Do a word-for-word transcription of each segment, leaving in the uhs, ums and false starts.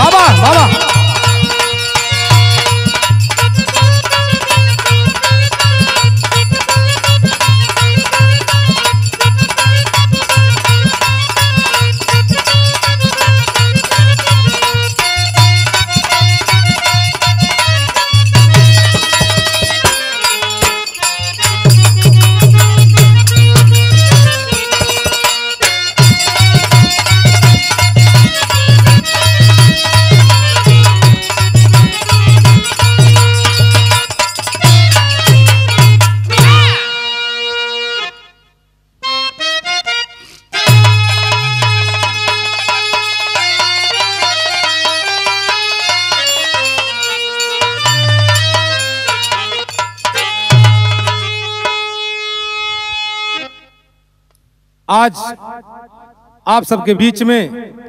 बाबा बाबा। आज आप सबके बीच में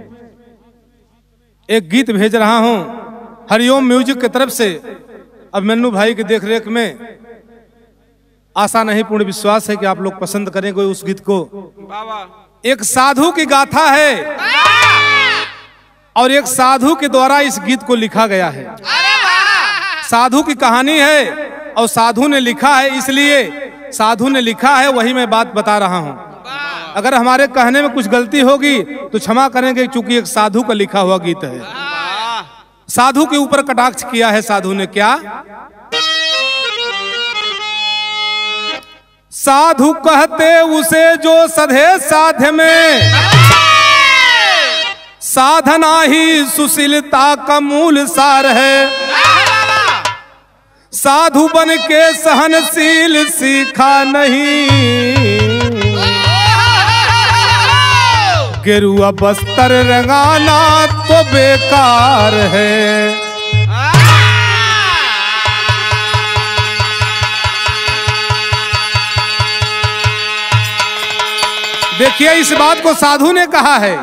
एक गीत भेज रहा हूं हरिओम म्यूजिक की तरफ से। अब मन्नू भाई की देखरेख में आशा नहीं पूर्ण विश्वास है कि आप लोग पसंद करेंगे उस गीत को। एक साधु की गाथा है और एक साधु के द्वारा इस गीत को लिखा गया है। साधु की कहानी है और साधु ने लिखा है, इसलिए साधु ने लिखा है वही मैं बात बता रहा हूं। अगर हमारे कहने में कुछ गलती होगी तो क्षमा करेंगे, क्योंकि एक साधु का लिखा हुआ गीत है। साधु के ऊपर कटाक्ष किया है साधु ने। क्या साधु कहते उसे जो सधे साध्य में, साधना ही सुशीलता का मूल सार है। साधु बन के सहनशील सीखा नहीं, गेरुआ बस्तर रंगाना तो बेकार है। देखिए इस बात को साधु ने कहा है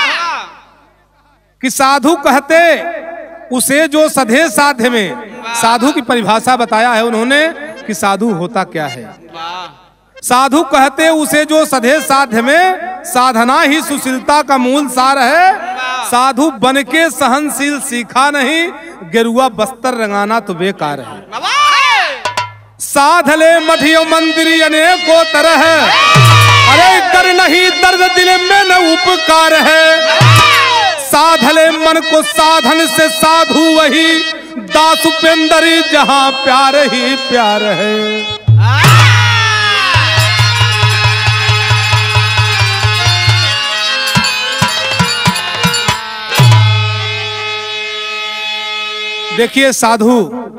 कि साधु कहते उसे जो सधे साध्य में। साधु की परिभाषा बताया है उन्होंने कि साधु होता क्या है। साधु कहते उसे जो सधे साध्य में, साधना ही सुशीलता का मूल सार है। साधु बन के सहनशील सीखा नहीं, गेरुआ बस्तर रंगाना तो बेकार है। साधले मठियो मंदिर अनेकों तरह, अरे कर नहीं दर्द दिल में न उपकार है। साधले मन को साधन से साधु वही, दास उपेंद्री जहां प्यार ही प्यार है। देखिए साधु,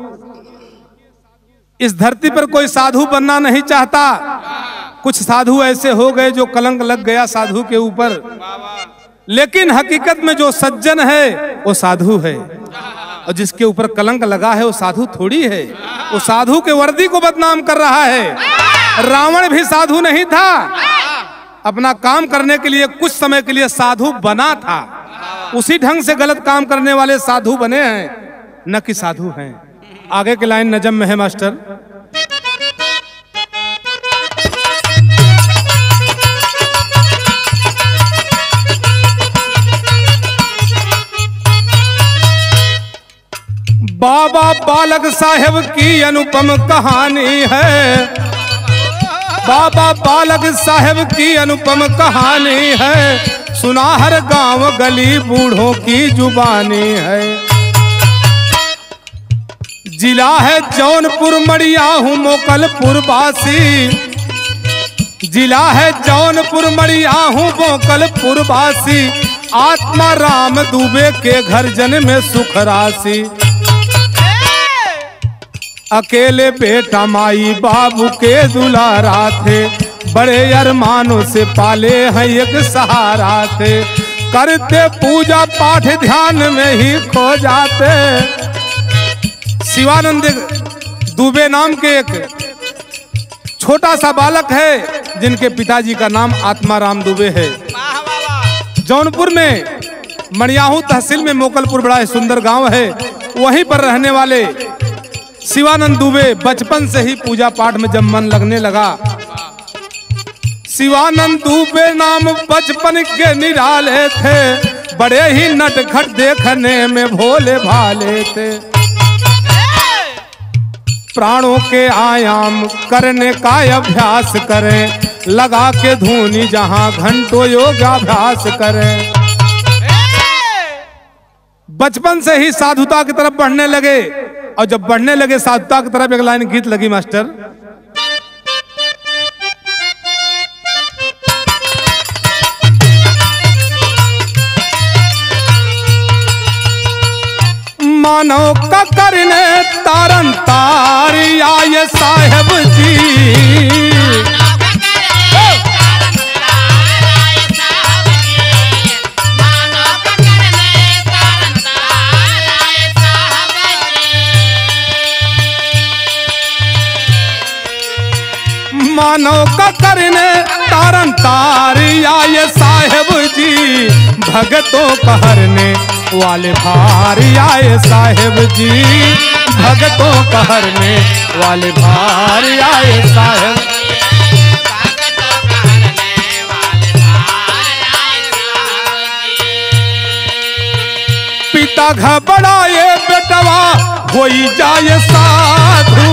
इस धरती पर कोई साधु बनना नहीं चाहता। कुछ साधु ऐसे हो गए जो कलंक लग गया साधु के ऊपर, लेकिन हकीकत में जो सज्जन है वो साधु है, और जिसके ऊपर कलंक लगा है वो साधु थोड़ी है। वो साधु के वर्दी को बदनाम कर रहा है। रावण भी साधु नहीं था, अपना काम करने के लिए कुछ समय के लिए साधु बना था। उसी ढंग से गलत काम करने वाले साधु बने हैं, न कि साधु हैं। आगे की लाइन नजम में है मास्टर। बाबा बालक साहेब की अनुपम कहानी है। बाबा बालक साहेब की अनुपम कहानी है। सुना हर गांव गली बूढ़ों की जुबानी है। जिला है जौनपुर मड़िया हूँ मोकलपुर वासी। जिला है जौनपुर मड़िया हूँ मोकलपुर वासी। आत्मा राम दुबे के घर जन में सुख राशि। अकेले बेटा माई बाबू के दुलारा थे। बड़े अरमानों से पाले हैं एक सहारा थे। करते पूजा पाठ ध्यान में ही खो जाते। शिवानंद दुबे नाम के एक छोटा सा बालक है जिनके पिताजी का नाम आत्माराम दुबे है। जौनपुर में मड़ियाहू तहसील में मोकलपुर बड़ा सुंदर गांव है। वहीं पर रहने वाले शिवानंद दुबे बचपन से ही पूजा पाठ में जब मन लगने लगा। शिवानंद दुबे नाम बचपन के निराले थे। बड़े ही नटखट देखने में भोले भाले थे। प्राणों के आयाम करने का अभ्यास करें, लगा के धूनी जहां घंटों योगाभ्यास करें। बचपन से ही साधुता की तरफ बढ़ने लगे, और जब बढ़ने लगे साधुता की तरफ एक लाइन गीत लगी मास्टर। मानव का करने तारन तार आए साहेब जी। मानव का करने तारन तार आए साहेब जी। भगतों का हरने वाले भार आए साहेब जी। भगतों का हरने वाले भार आए साहेब। पिता घबराए बेटवा होई जाए साधु।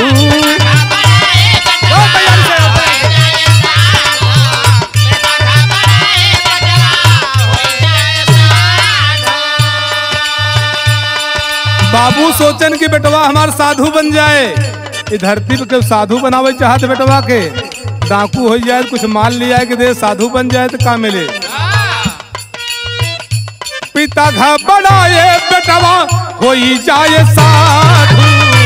बाबू सोचन कि बेटवा हमार साधु बन जाए। इस धरती पे साधु बनावे चाहत बेटवा के, डाकू हो जाए कुछ माल लिया कि दे साधु बन जाए तो का मिले। पिता घबराए बेटवा होई जाए साधु।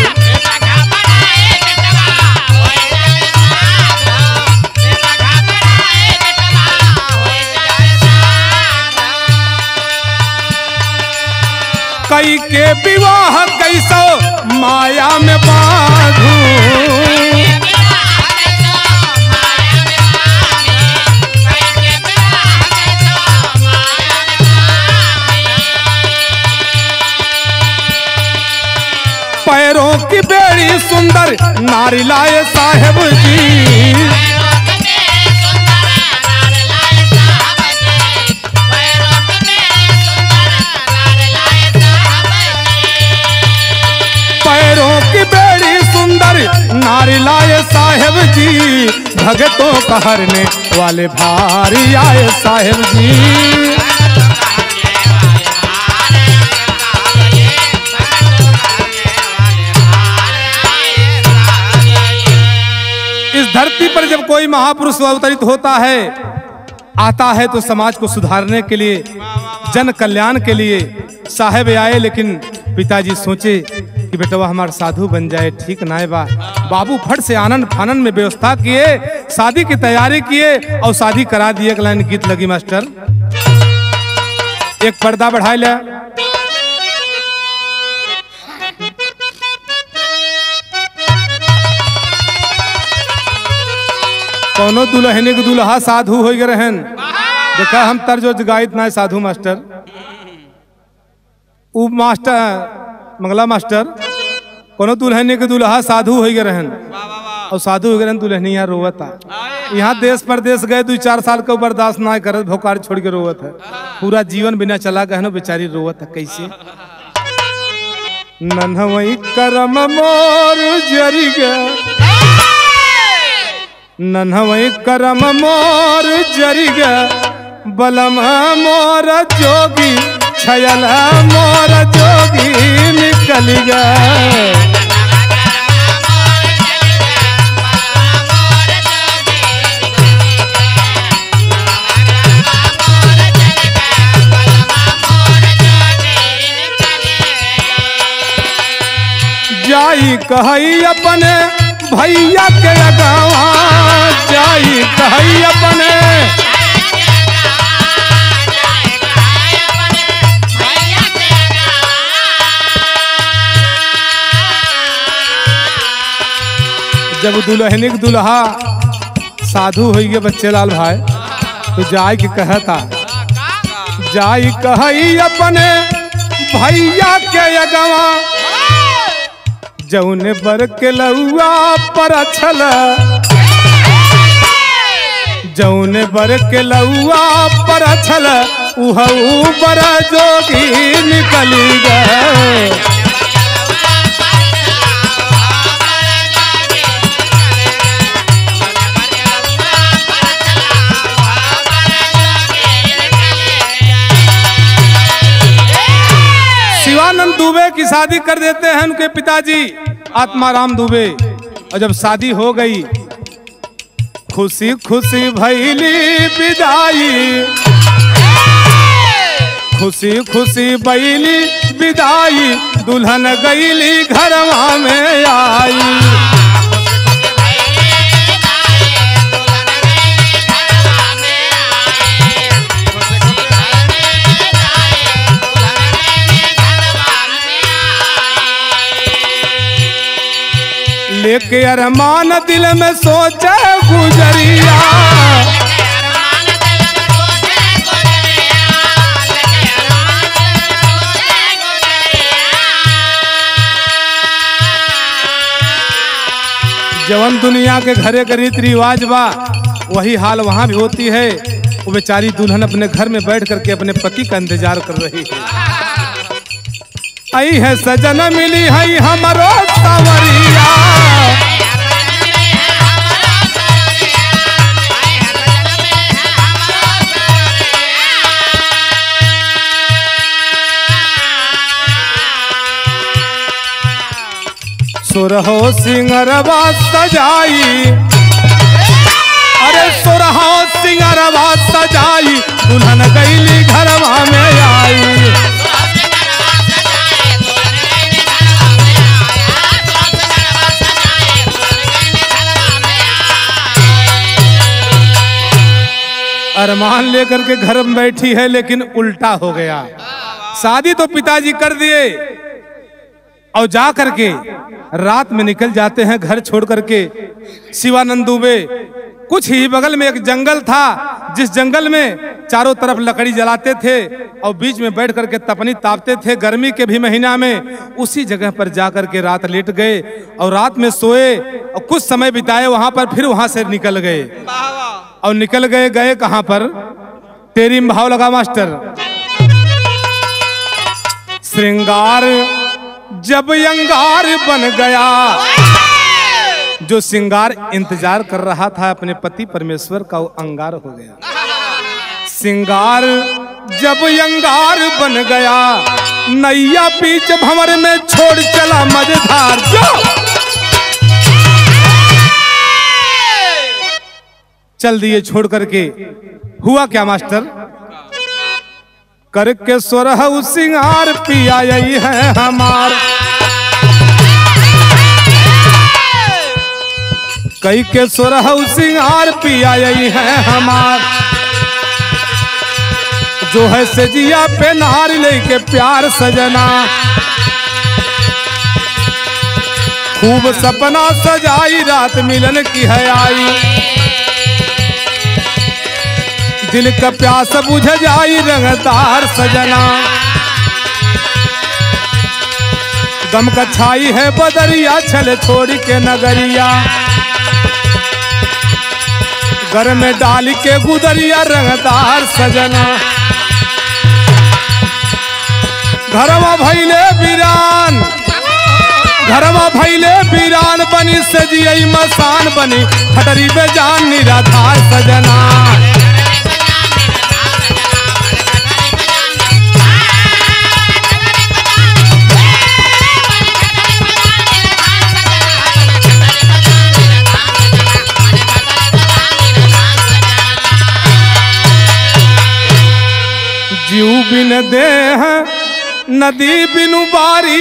कई के विवाह कैसो माया में बांधू। पैरों की बेड़ी सुंदर नारी लाए साहेब जी। पैरों की बेड़ी सुंदर नारी लाए साहेब जी। भगतों का हरने वाले भारी आए साहेब जी। इस धरती पर जब कोई महापुरुष अवतरित होता है, आता है तो समाज को सुधारने के लिए, जन कल्याण के लिए साहेब आए। लेकिन पिताजी सोचे कि बेटवा हमार साधु बन जाए, ठीक ना है बा। बाबू फट से आनंद फानन में व्यवस्था किए, शादी की तैयारी किए और शादी करा दिए। एक लाइन गीत लगी मास्टर। एक पर्दा बढ़ाई ले। कोनो दुल्हने के दुल्हा साधु हो गए रहन। देखा हम तर्जो गायत ना साधु मास्टर। उ मास्टर मंगला मास्टर कोनो दुल्हने के दुल्हा साधु हो गए रहन, और साधु हो गए रहन दुल्हनिया रोवता। यहाँ देश परदेश गए दो चार साल को बर्दाश्त ना कर भोकार छोड़ के रोवत है। पूरा जीवन बिना चला गए बेचारी रोवत है। कैसे नन्हवई करम मोर जरी गया, नन्हवई करम मोर जरी गया। बलम मोर जोगी छयल मोर जोगी निकल गए। जाई कहई अपने भैया के अगवा, जाई कहई अपने जब दुल्हनिक दुल्हा साधु हो गए बच्चे लाल भाई, तो जाई के कहता, जाई कहई अपने भैया के अगवा। जौने बर के लउआ पर छल, जौने बर के लउआ पर छल उहऊ पर जोगी निकली गए। शिवानंद दुबे की शादी कर देते हैं उनके पिताजी आत्माराम दुबे। और जब शादी हो गई खुशी खुशी भैली विदाई, खुशी खुशी बैली विदाई, दुल्हन गईली घरवा में आई। लेके अरमान दिल में सोचे गुजरिया, जवन दुनिया के घरे के रीति रिवाज बा वही हाल वहाँ भी होती है। वो बेचारी दुल्हन अपने घर में बैठ करके अपने पति का इंतजार कर रही है। आई है सजन मिली है हमारो सवरिया, सुरहो सिंगरवा सजाई, अरे सुरहो सिंगरवा सजाई, दुल्हन गईली घरवा में आई। अरमान लेकर के घर में बैठी है लेकिन उल्टा हो गया। शादी तो पिताजी कर दिए और जा करके रात में निकल जाते हैं घर छोड़ करके। शिवानंद दुबे कुछ ही बगल में एक जंगल था, जिस जंगल में चारों तरफ लकड़ी जलाते थे और बीच में बैठ करके तपनी तापते थे गर्मी के भी महीना में। उसी जगह पर जा करके रात लेट गए और रात में सोए और कुछ समय बिताए वहां पर, फिर वहां से निकल गए। और निकल गए गए कहां पर? तेरी में भाव लगा मास्टर। श्रृंगार जब यंगार बन गया, जो श्रृंगार इंतजार कर रहा था अपने पति परमेश्वर का, वो अंगार हो गया। श्रृंगार जब यंगार बन गया, नैया बीच भंवर में छोड़ चला मझधार। जो चल दिए छोड़ करके। हुआ क्या मास्टर? करके सोरह सिंगार पिया यही है हमार, कई के सोरह सिंगार पिया यही है हमार। जो है सजिया पे नार लेके प्यार सजना, खूब सपना सजाई रात मिलन की है आई। दिल का प्यास बुझ जाई रंगदार सजना, गम का छाई है बदरिया छल छोड़ के नगरिया। घर में डाल के गुदरिया रंगदार सजना, घरवा भैले वीरान, घरवा भैले वीरान बनी सजियई मसान बनी, खटरी बेजान निराधार सजना। जीव बिन देह नदी बिनु बारी,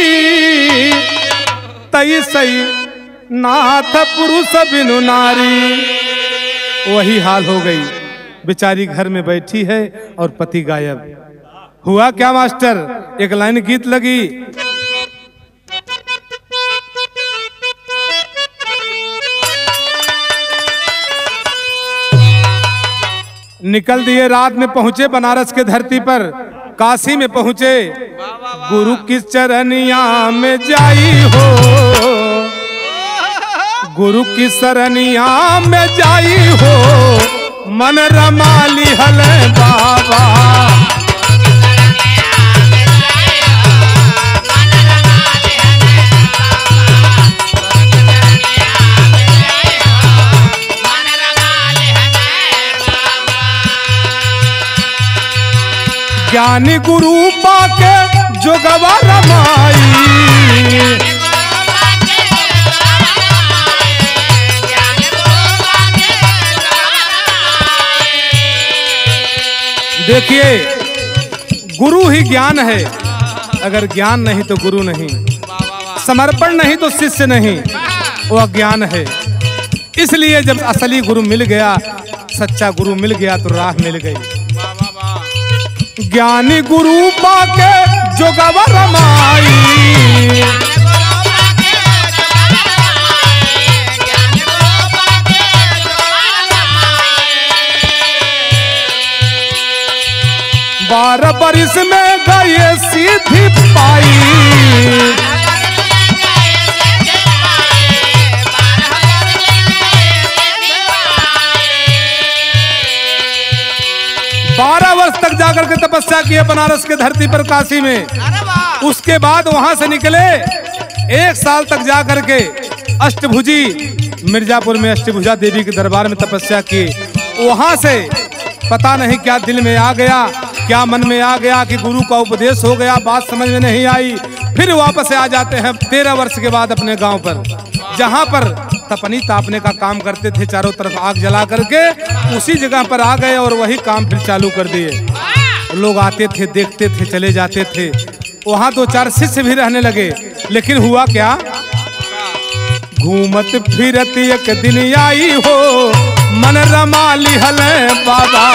तई सई नाथ पुरुष बिनु नारी। वही हाल हो गई, बेचारी घर में बैठी है और पति गायब। हुआ क्या मास्टर? एक लाइन गीत लगी। निकल दिए रात में पहुंचे बनारस के धरती पर, काशी में पहुंचे। गुरु की चरनिया में जाई हो, गुरु की शरणिया में जाई हो, मन रमा लिहल बाबा। ज्ञानी गुरु पाके जोगवा रमाई, देखिए गुरु ही ज्ञान है, अगर ज्ञान नहीं तो गुरु नहीं, समर्पण नहीं तो शिष्य नहीं, वो अज्ञान है। इसलिए जब असली गुरु मिल गया, सच्चा गुरु मिल गया तो राह मिल गई। ज्ञानी गुरु पाके जोगवा रमाई, बारह बरिस में गए सीधी पाई, बारह वर्ष तक जाकर के तपस्या किए बनारस के धरती पर काशी में। उसके बाद वहां से निकले, एक साल तक जाकर के अष्टभुजी मिर्जापुर में अष्टभुजा देवी के दरबार में तपस्या की। वहां से पता नहीं क्या दिल में आ गया, क्या मन में आ गया कि गुरु का उपदेश हो गया, बात समझ में नहीं आई। फिर वापस आ जाते हैं तेरह वर्ष के बाद अपने गांव पर, जहां पर तपनी तापने का काम करते थे, चारों तरफ आग जला करके उसी जगह पर आ गए और वही काम फिर चालू कर दिए। लोग आते थे, देखते थे, चले जाते थे। वहां दो चार शिष्य भी रहने लगे, लेकिन हुआ क्या, घूमत फिरत एक दिन आई हो, मन रमा लिहल बाबा।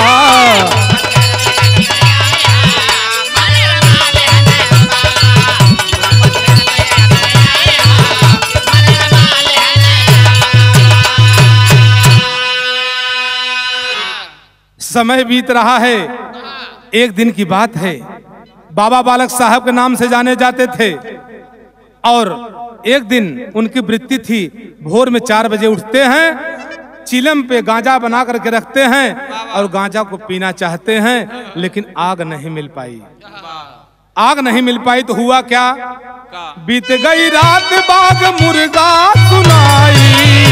समय बीत रहा है, एक दिन की बात है, बाबा बालक साहब के नाम से जाने जाते थे। और एक दिन उनकी वृत्ति थी, भोर में चार बजे उठते हैं, चिलम पे गांजा बना करके रखते हैं और गांजा को पीना चाहते हैं, लेकिन आग नहीं मिल पाई। आग नहीं मिल पाई तो हुआ क्या, बीत गई रात बाग मुर्गा सुनाई,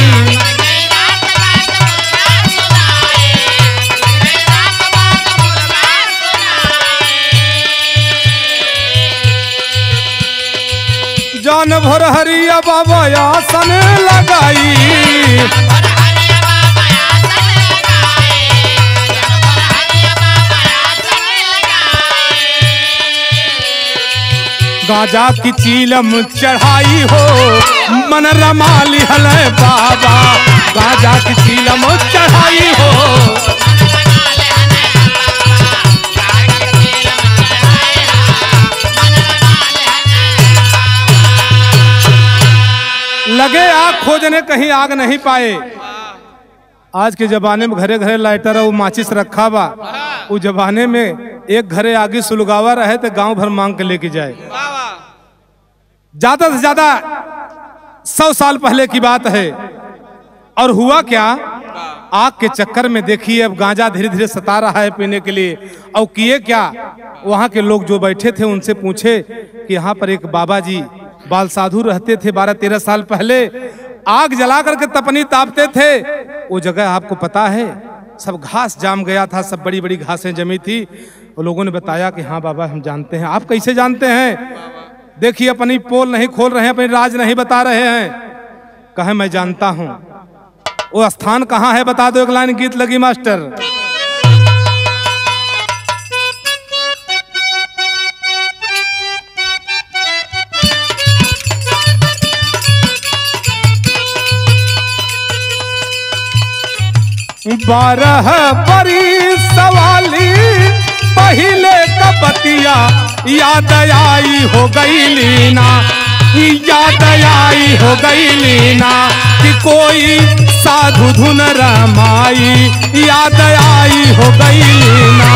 जान भर हरिया बाबा आसन लगाई, गांजा की चीलम चढ़ाई हो, मन रमा लिहल बाबा। गांजा की चीलम चढ़ाई हो, लगे आग खोजने, कहीं आग नहीं पाए। आज के जमाने में घरे घरे लाइटर और माचिस रखा बा, उस जमाने में एक घरे आगे सुलगावा रहे तो गांव भर मांग के लेके जाए। ज्यादा से ज्यादा सौ साल पहले की बात है। और हुआ क्या, आग के चक्कर में देखिए अब गांजा धीरे धीरे सता रहा है पीने के लिए। और किए क्या, वहां के लोग जो बैठे थे उनसे पूछे कि यहाँ पर एक बाबा जी बाल साधु रहते थे, बारह तेरह साल पहले आग जला करके तपनी तापते थे। वो जगह आपको पता है, सब घास जाम गया था, सब बड़ी बड़ी घासें जमी थी। वो लोगों ने बताया कि हाँ बाबा हम जानते हैं। आप कैसे जानते हैं, देखिए अपनी पोल नहीं खोल रहे हैं, अपनी राज नहीं बता रहे हैं। कहे मैं जानता हूं। वो स्थान कहाँ है बता दो, एक लाइन गीत लगी मास्टर। बारह बरी सवाली पहले कबतिया याद आई हो गई लीना, याद आई हो गई लीना कि कोई साधु धुन रमाई, याद आई हो गई लीना।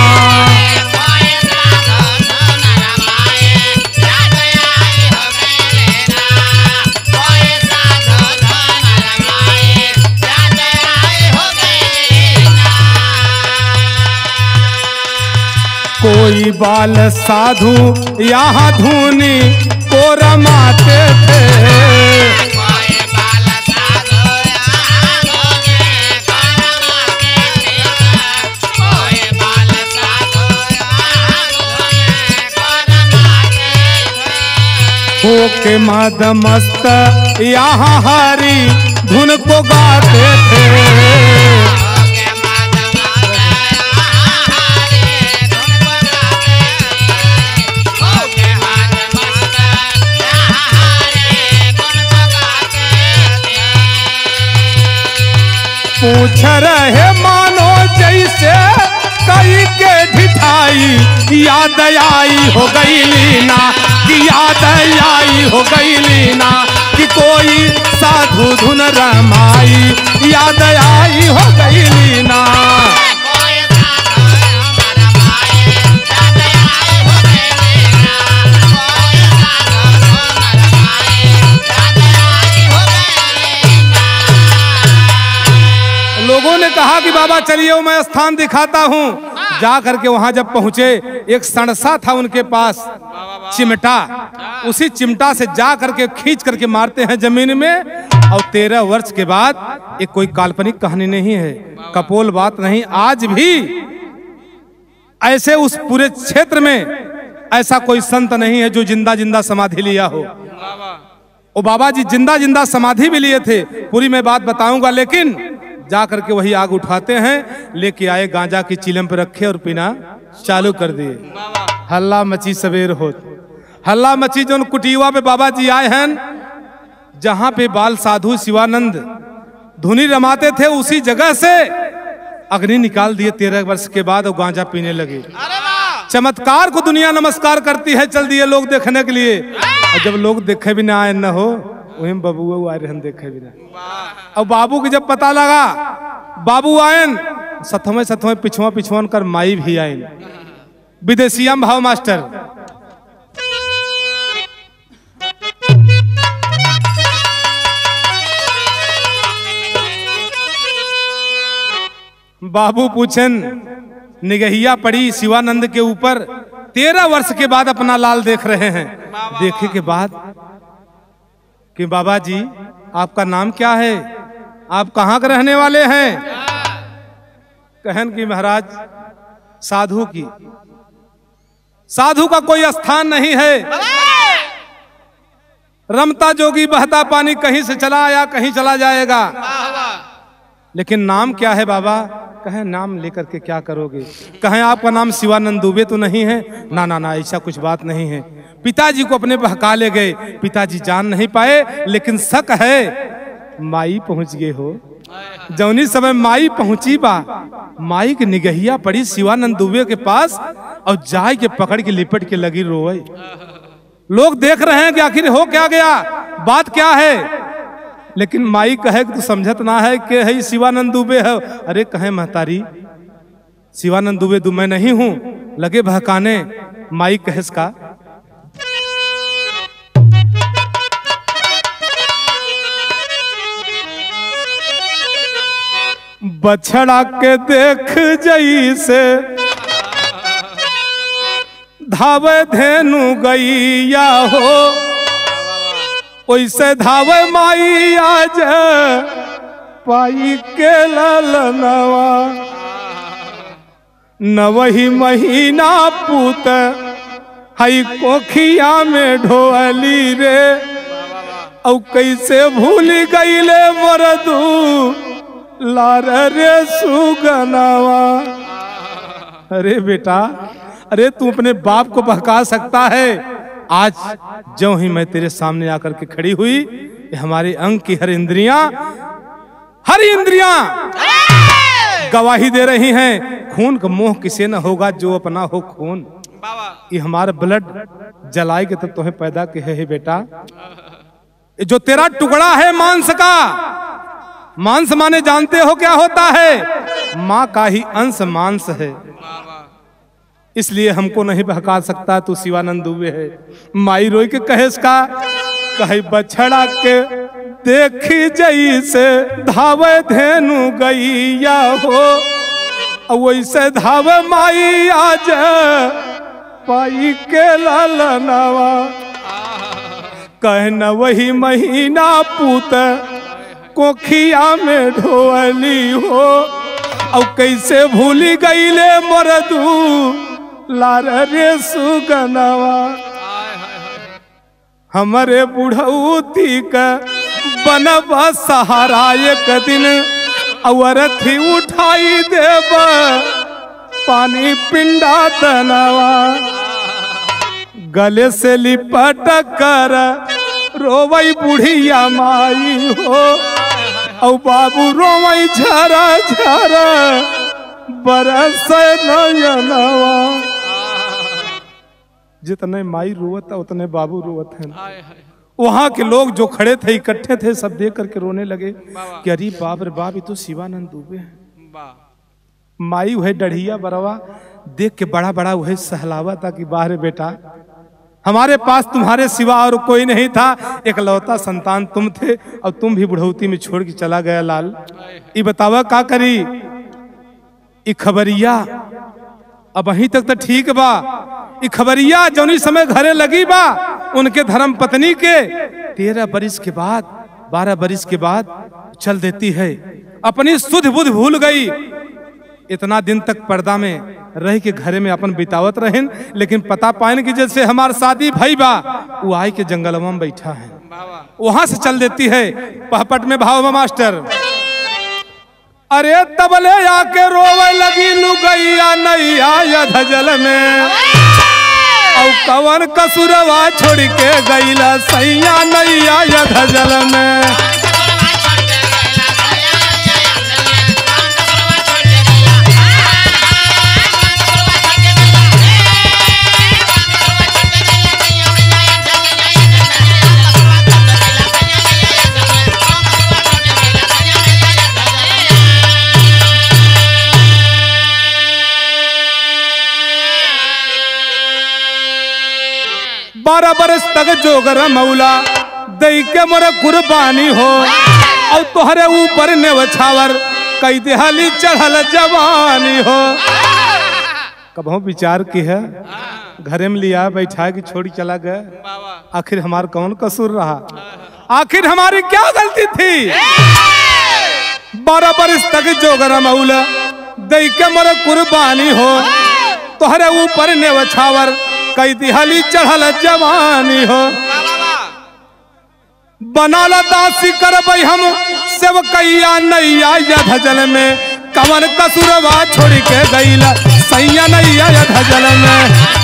कोई बाल साधु यहाँ धुनी को रमाते थे। हो के मद मस्त यहाँ हरी धुन को गाते थे। पूछ रहे मानो जैसे कई के ढिठाई, याद आई हो गई लीना कि याद आई हो गई लीना कि कोई साधु धुन रमाई, याद आई हो गई लीना। लोगों ने कहा कि बाबा चलिए मैं स्थान दिखाता हूँ। जा करके वहां जब पहुंचे एक सड़सा था उनके पास, चिमटा, उसी चिमटा से जा करके खींच करके मारते हैं जमीन में। और तेरह वर्ष के बाद, एक कोई काल्पनिक कहानी नहीं है, कपोल बात नहीं, आज भी ऐसे उस पूरे क्षेत्र में ऐसा कोई संत नहीं है जो जिंदा जिंदा समाधि लिया हो। ओ बाबा जी जिंदा जिंदा समाधि भी लिए थे, पूरी मैं बात बताऊंगा, लेकिन जा करके वही आग उठाते हैं, लेके आए गांजा की चिलम पे रखे और पीना चालू कर दिए। हल्ला मची सवेर हो, हल्ला मची जो कुटिया पे बाबा जी आए हैं, जहां पे बाल साधु शिवानंद धुनी रमाते थे, उसी जगह से अग्नि निकाल दिए तेरह वर्ष के बाद और गांजा पीने लगे। चमत्कार को दुनिया नमस्कार करती है, चल दिए लोग देखने के लिए। और जब लोग देखे भी ना आए न हो, वही बाबू आए हम देखे भी ना। और बाबू की जब पता लगा, बाबू आयन सथवे सथवे पिछुआ पिछुआन कर माई भी आयन, विदेशिया भाव मास्टर। बाबू पूछन, निगहिया पड़ी शिवानंद के ऊपर, तेरह वर्ष के बाद अपना लाल देख रहे हैं। देखे के बाद कि बाबा जी आपका नाम क्या है, आप कहाँ के रहने वाले हैं? कहन कि महाराज साधु की, साधु का कोई स्थान नहीं है, रमता जोगी बहता पानी कहीं से चला आया कहीं चला जाएगा। लेकिन नाम क्या है बाबा? कहें नाम लेकर के क्या करोगे? कहें आपका नाम शिवानंद दुबे तो नहीं है? ना ना ना, ऐसा कुछ बात नहीं है। पिताजी को अपने बहका ले गए, पिताजी जान नहीं पाए, लेकिन शक है माई पहुंच गए हो। जौनी समय माई पहुंची बा, माई की निगहिया पड़ी शिवानंद दुबे के पास, और जाय के पकड़ के लिपट के लगी रोए। लोग देख रहे हैं कि आखिर हो क्या गया, बात क्या है। लेकिन माई कहे कि तू समझत ना है कि है शिवानंद दुबे है। अरे कहे महतारी शिवानंद दुबे दु मैं नहीं हूं, लगे बहकाने। माई कहेस का, बछड़ा के देख जैसे धावे धेनु गैया हो, ओइसे धावे माई आज पाई के ललनवा। नवही महीना पूत हई कोखिया में ढोअली रे, औ कैसे भूल गईले मरदू लार रे सुगनवा। अरे बेटा, अरे तू अपने बाप को बहका सकता है। आज जो ही मैं तेरे सामने आकर के खड़ी हुई, हमारे अंग की हर इंद्रियां हर इंद्रियां गवाही दे रही हैं। खून का मोह किसे न होगा जो अपना हो खून। ये हमारा ब्लड जलाए के तब तुम्हें पैदा के है बेटा। जो तेरा टुकड़ा है मांस का, मांस माने जानते हो क्या होता है? माँ का ही अंश मांस है, इसलिए हमको नहीं बहका सकता। तू शिवानंद दुबे है। माई रोई के कहेस का, कहे बछड़ा के देखी जैसे धावे धेनु गैया हो, वैसे धावे माई आज पाई के लालनावा कहना वही महीना पूत कोखिया में ढोली हो और कैसे भूली गईले मरदू लार रे सुगनवा हमारे बुढ़ऊती का बनबा सहारा एक दिन अवरथी उठाई देब पानी पिंडा तनवा गले से लिपट कर रोवई बुढ़िया माई हो और बाबू रोवई झरा झरा बरस नयनवा जितने माई रोवत है उतने बाबू रोवत है। वहां के लोग जो खड़े थे इकट्ठे थे सब देख करके रोने लगे कि अरे बाप रे बाप ये तो शिवानंद दुबे हैं। माई वह डढ़िया बरवा देख के बड़ा बड़ा वह सहलावा था कि बाहर बेटा हमारे पास तुम्हारे सिवा और कोई नहीं था, एकलौता संतान तुम थे और तुम भी बुढ़ौती में छोड़ के चला गया लाल। ये बतावा का करी ई खबरिया अब वहीं तक तो ठीक बा, ई खबरिया जौनी समय घरे लगी बा उनके धर्म पत्नी के तेरह बरिस के बाद बारह बरिस के बाद चल देती है। अपनी सुध बुध भूल गई, इतना दिन तक पर्दा में रह के घरे में अपन बितावत रहें, लेकिन पता पाइन कि जैसे हमार शादी भई बा वो आई के जंगलवा में बैठा है, वहां से चल देती है। पहपट में भाव में मास्टर अरे तबले आके रोवे लगी लुगैया नैया यध जल में औ कवन कसुरवा छोड़ के गईला सैया नैया यध जल में। बारह बरस तक जोगर मौला दई के मोर कुर्बानी हो और तोहरे ऊपर नेवछावर कई देहाली चढ़ल जवानी हो। कबहू विचार की है घरे में लिया बैठा के छोड़ी चला गया, आखिर हमार कौन कसूर रहा, आखिर हमारी क्या गलती थी। बारह बरस तक जोगर मौला दई के मोर कुर्बानी हो तोहरे ऊपर नेवछावर कई दिहाली चढ़ल जवानी हो। बनाला दासी करबई हम सेवकैया नैया यध जल में कवन कसुरवा छोड़ के गईला सैया नैया यध जल में।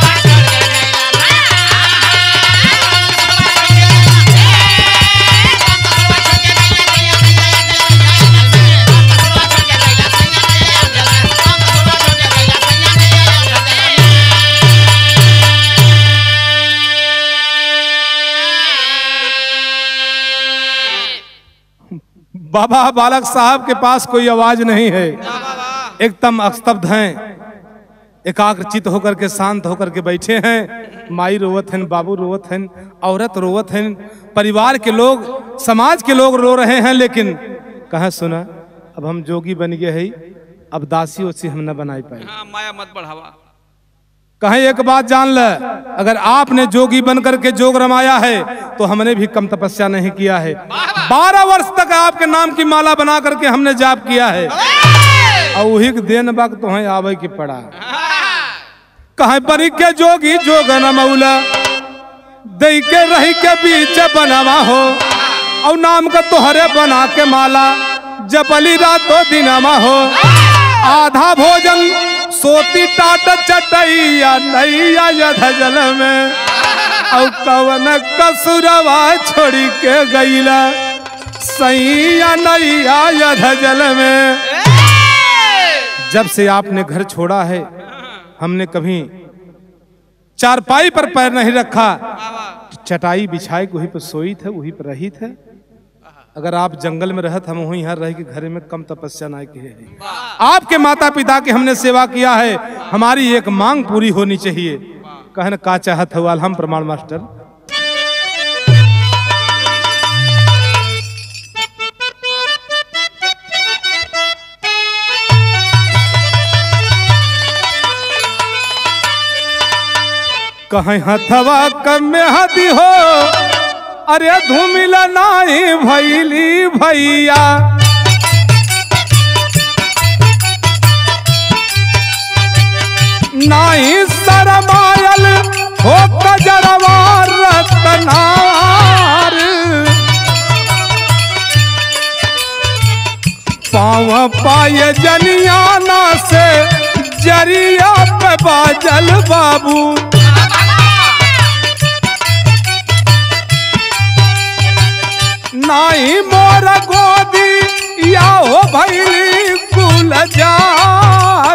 बाबा बालक साहब के पास कोई आवाज नहीं है, एकदम स्तब्ध हैं, एकाग्रचित होकर के शांत होकर के बैठे हैं। माई रोवत हैं, बाबू रोवत हैं, औरत रोवत हैं, परिवार के लोग समाज के लोग रो रहे हैं। लेकिन कहा सुना अब हम जोगी बन गए हैं, अब दासी ओसी हम न बनाई पाए। माया मत बढ़ावा। कहें एक बात जान ल, अगर आपने जोगी बन करके जोग रमाया है तो हमने भी कम तपस्या नहीं किया है। बारह वर्ष तक आपके नाम की माला बना करके हमने जाप किया है और वही देन वक्त तो है आवे की पड़ा। कहे बरी के जोगी जोग न मौला दई के रही के बीच बनवा हो और नाम का तोहरे बना के माला जबली रातों दिनमा हो। आधा भोजन सोती टाट चटैया नैया यध जल में और कवन कसुरवा छोड़ी के गईला सैया नैया यध जल में। जब से आपने घर छोड़ा है हमने कभी चारपाई पर पैर नहीं रखा, चटाई बिछाई वहीं पर सोई थे, वहीं पर रही थे। अगर आप जंगल में रहत हम वहीं यहाँ रह के घरे में कम तपस्या ना किए। आपके माता पिता की हमने सेवा किया है, हमारी एक मांग पूरी होनी चाहिए। कहन का चाहत है हम प्रमाण मास्टर। कहीं हथवा कम में हदी हो, अरे धूमिल नाही भैली भैया। नाही शरमायल हो कजरवा रतनार, पाँव पाए जनियाना से जरिया पे बाजल बाबू। नाही मोर गोदी या हो भैली गुलजार।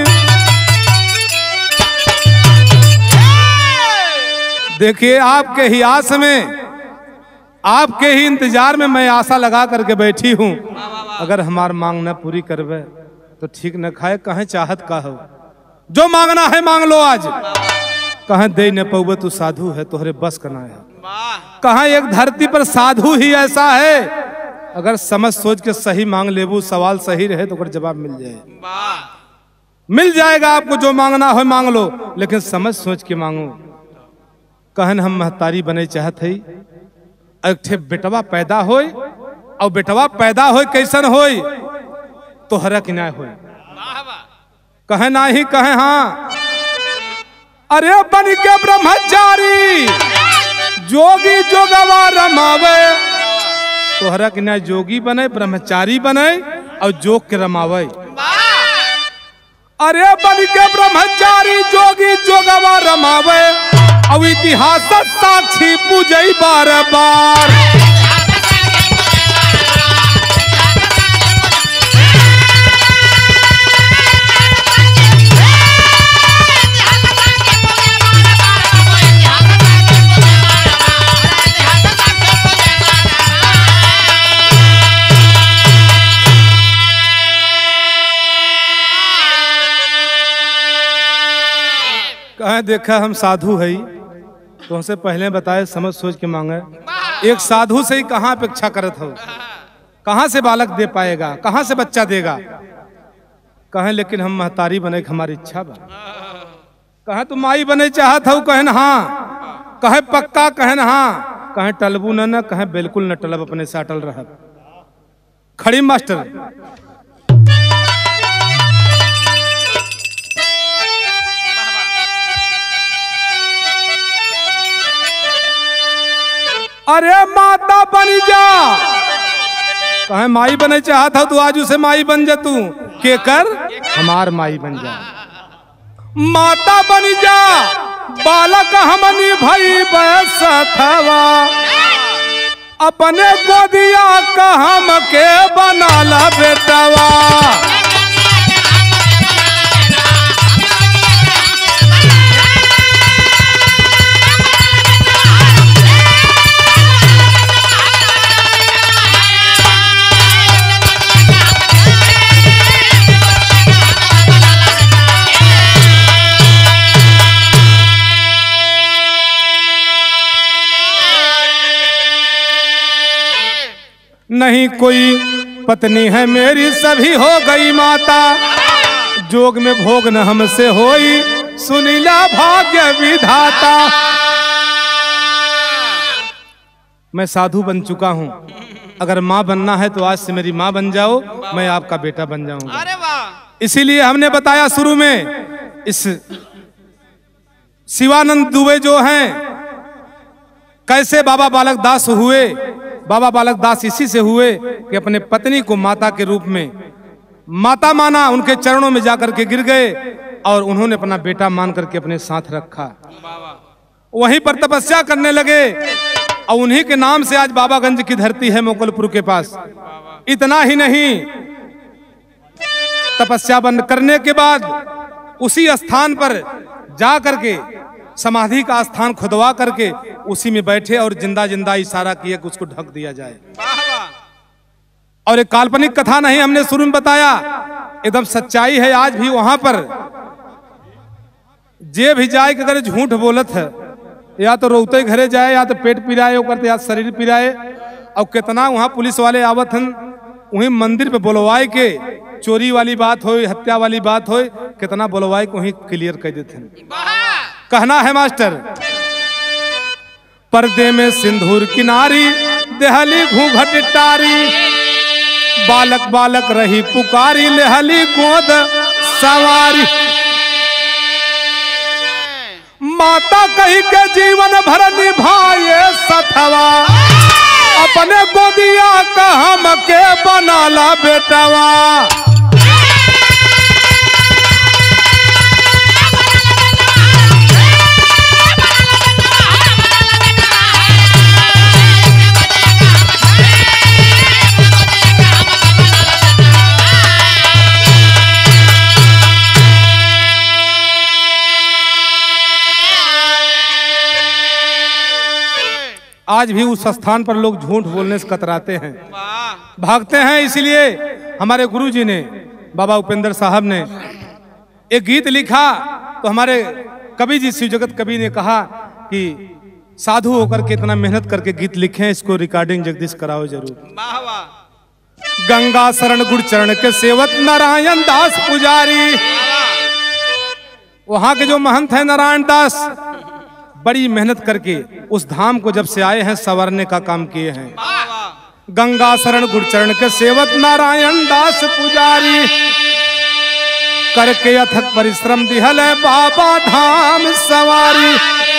देखिए आपके ही आस में, आपके ही इंतजार में मैं आशा लगा करके बैठी हूं। अगर हमार मांग न पूरी करवे तो ठीक न खाए, कहें चाहत का हो। जो मांगना है मांग लो आज, कहें दे न पौवे तू साधु है तोहरे बस करना है। कहें एक धरती पर साधु ही ऐसा है, अगर समझ सोच के सही मांग लेबू, सवाल सही रहे तो जवाब मिल जाए। मिल जाएगा आपको जो मांगना हो मांग लो, लेकिन समझ सोच के मांगो। कहन हम महतारी बने चाहत है, एक बेटवा पैदा होय, और बेटवा पैदा होय कैसन होय तोहरा कि ना होय। कहे ना ही कहे हाँ, अरे बन के ब्रह्मचारी जोगी जोगवा रमावे। तोहरा कि ना जोगी बने, ब्रह्मचारी बने और जोग के रमावे। अरे बन के ब्रह्मचारी जोगी जोगवा रमावे, और इतिहास साक्षी पूजई बार बार। कहे देखा हम साधु है तो हमसे पहले बताए समझ सोच के मांगे। एक साधु से ही कहाँ अपेक्षा करत हो, कहाँ से बालक दे पाएगा, कहाँ से बच्चा देगा। कहें लेकिन हम महतारी बने हमारी इच्छा बा। कहें तुम माई बने चाहत हो, कहन हाँ। कहे पक्का, कहन हाँ। कहें टलबू न न, कहें बिल्कुल न टलब, अपने से अटल रह। खड़ी मास्टर अरे माता बन जा। कहे माई बने चाहत हो, तू आज उसे माई बन जा। तू के कर हमार माई बन जा, माता बन जा। बालक हमनी भई बैसथवा, अपने गोदिया का हम के बनाला बेटवा। नहीं कोई पत्नी है मेरी, सभी हो गई माता। जोग में भोग न हमसे होई, सुनीला भाग्य विधाता। मैं साधु बन चुका हूं, अगर माँ बनना है तो आज से मेरी माँ बन जाओ, मैं आपका बेटा बन जाऊंगा। अरे वाह। इसीलिए हमने बताया शुरू में, इस शिवानंद दुबे जो हैं कैसे बाबा बालक दास हुए। बाबा बालक दास इसी से हुए कि अपने पत्नी को माता के रूप में माता माना, उनके चरणों में जाकर के गिर गए और उन्होंने अपना बेटा मान करके अपने साथ रखा। वहीं पर तपस्या करने लगे और उन्हीं के नाम से आज बाबागंज की धरती है मोकलपुर के पास। इतना ही नहीं, तपस्या बंद करने के बाद उसी स्थान पर जा करके समाधि का स्थान खुदवा करके उसी में बैठे और जिंदा जिंदा इशारा किया कि उसको ढक दिया जाए। और एक काल्पनिक कथा नहीं, हमने शुरू में बताया, एकदम सच्चाई है। आज भी वहां पर जे भी जाए कि अगर झूठ बोलत है, या तो रोते घरे जाए, या तो पेट पिराए ओकर, या शरीर पिराए। और कितना वहां पुलिस वाले आवत हन, वहीं मंदिर पे बोलवाए के चोरी वाली बात हो, हत्या वाली बात हो, कितना बोलवाए को वहीं क्लियर कर देते हैं। कहना है मास्टर, पर्दे में सिंदूर किनारी देहली घूंघट टारी, बालक बालक रही पुकारी लेहली गोद सवारी। माता कही के जीवन भर निभाए सथवा, अपने गोदिया का हम के बनाला बेटवा। आज भी उस स्थान पर लोग झूठ बोलने से कतराते हैं, भागते हैं। इसलिए हमारे गुरुजी ने, बाबा उपेंद्र साहब ने एक गीत लिखा, तो हमारे कवि जी शिव जगत कवि ने कहा कि साधु होकर के इतना मेहनत करके गीत लिखे, इसको रिकॉर्डिंग जगदीश कराओ जरूर। गंगा शरण गुड़ चरण के सेवक नारायण दास पुजारी, वहां के जो महंत है नारायण दास, बड़ी मेहनत करके उस धाम को जब से आए हैं संवारने का काम किए हैं। गंगा शरण गुड़ चरण के सेवक नारायण दास पुजारी, करके अथक परिश्रम दिहल है बाबा धाम सवारी।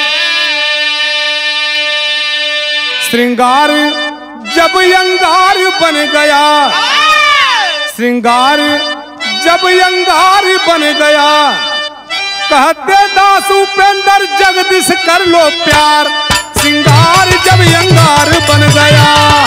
श्रृंगार जब अंगार बन गया, श्रृंगार जब अंगार बन गया, कहते दास उपेंद्र जगदीश कर लो प्यार, श्रृंगार जब अंगार बन गया।